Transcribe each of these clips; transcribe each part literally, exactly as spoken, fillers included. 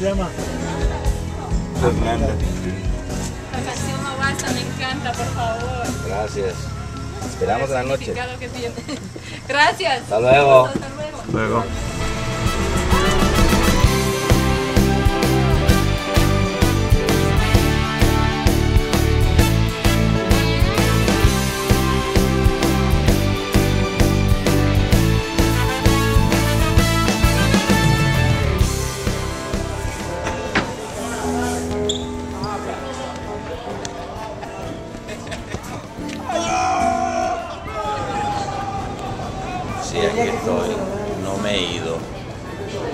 llama? Fernanda. La canción no basta, me encanta, por favor. Gracias. Esperamos en la noche. Que tiene. Gracias. Hasta luego. Hasta luego. Luego. Sí, aquí estoy. No me he ido.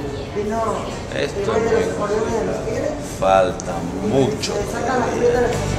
Esto es muy complicado. Falta mucho todavía.